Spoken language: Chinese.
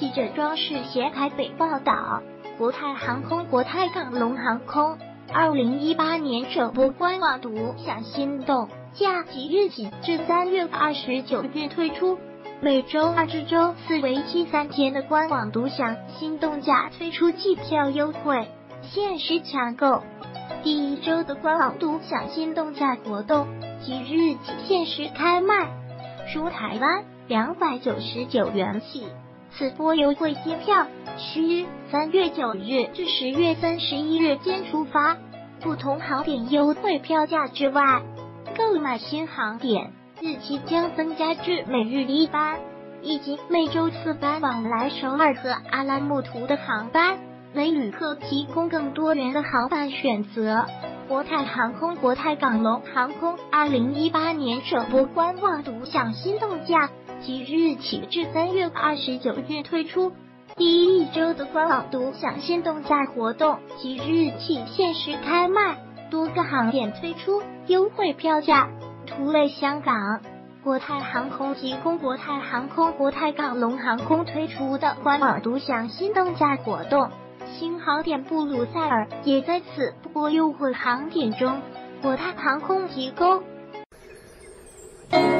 记者庄世贤台北报道，国泰航空、国泰港龙航空2018年首波官网独享心动价即日起至3月29日推出，每周2至周4为期3天的官网独享心动价推出机票优惠，限时抢购。第一周的官网独享心动价活动即日起限时开卖，属台湾299元起。此波优惠机票需3月9日至10月31日间出发，不同航点优惠票价之外，购买新航点日期将增加至每日1班，以及每周4班往来首尔和阿拉木图的航班，为旅客提供更多元的航班选择。国泰航空、国泰港龙航空2018年首波官网独享心动价即日起至3月29日推出，第一周的官网独享心动价活动即日起限时开卖，多个航点推出优惠票价。图类香港，国泰航空提供国泰航空、国泰港龙航空推出的官网独享心动价活动，新航点布鲁塞尔也在此波优惠航点中，国泰航空提供。